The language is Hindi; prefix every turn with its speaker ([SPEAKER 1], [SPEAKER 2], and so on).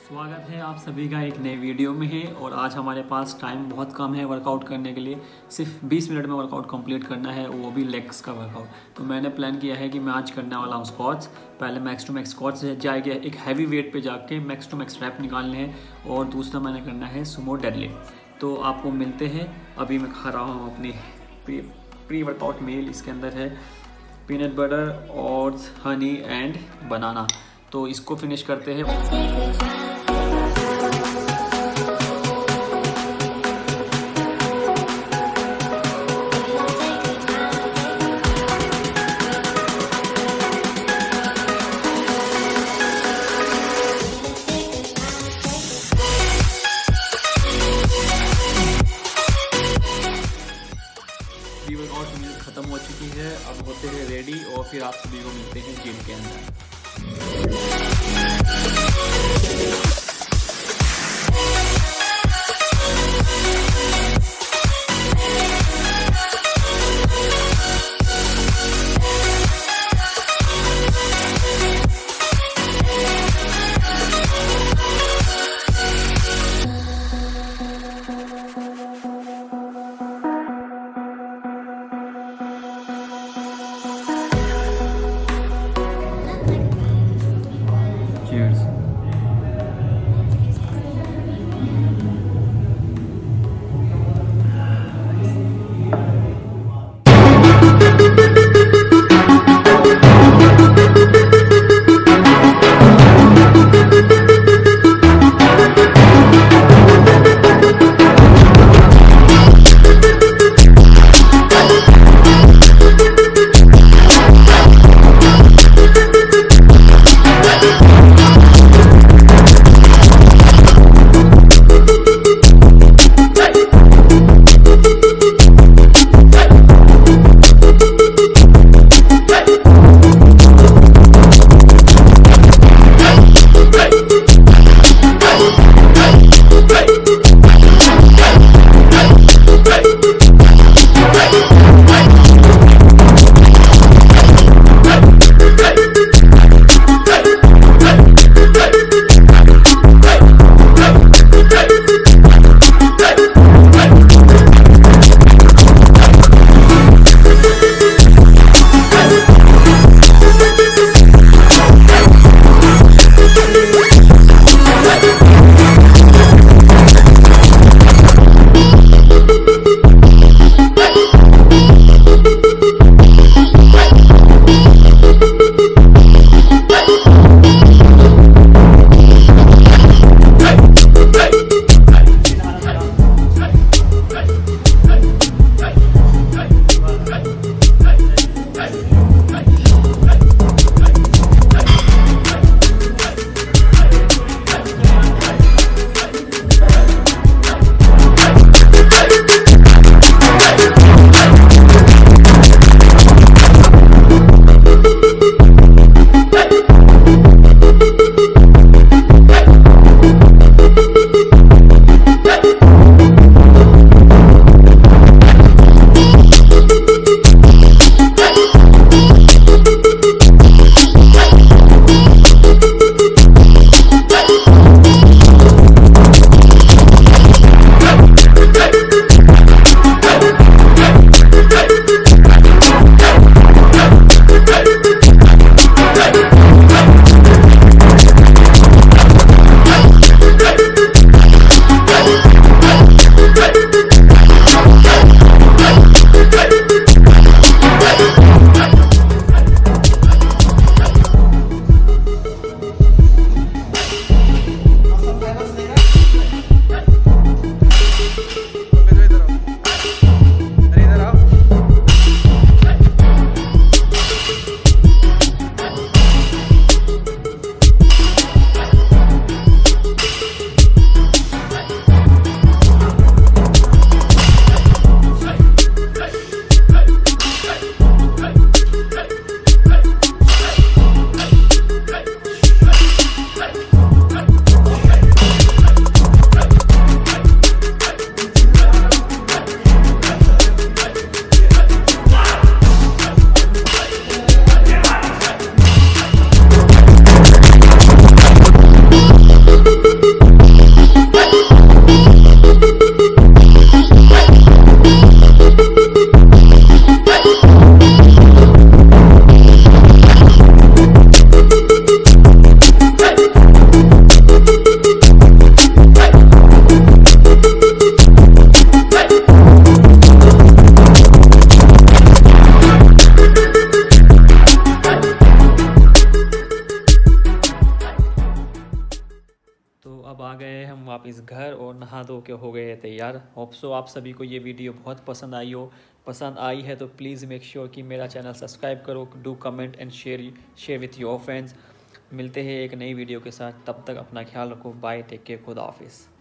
[SPEAKER 1] स्वागत है आप सभी का एक नए वीडियो में है। और आज हमारे पास टाइम बहुत कम है वर्कआउट करने के लिए। सिर्फ 20 मिनट में वर्कआउट कंप्लीट करना है, वो भी लेग्स का वर्कआउट। तो मैंने प्लान किया है कि मैं आज करने वाला हूँ स्क्वाट्स। पहले मैक्स टू मैक्स स्क्वाट्स जाएगा, एक हैवी वेट पे जाके मैक्स टू मैक्स रैप निकालने हैं, और दूसरा मैंने करना है सुमो डेडलिफ्ट। तो आपको मिलते हैं। अभी मैं खा रहा हूँ अपनी प्री वर्कआउट मील। इसके अंदर है peanut butter, oats, honey and banana. तो इसको फिनिश करते हैं। वर्कआउट मील खत्म हो चुकी है, अब होते हैं रेडी और फिर आप सभी को मिलते हैं जिम के अंदर। वापस घर और नहा धो के हो गए तैयार। होप सो आप सभी को ये वीडियो बहुत पसंद आई हो। पसंद आई है तो प्लीज़ मेक श्योर कि मेरा चैनल सब्सक्राइब करो, do comment and share with your friends. मिलते हैं एक नई वीडियो के साथ, तब तक अपना ख्याल रखो। बाय, टेक केयर, खुदा हाफिज़।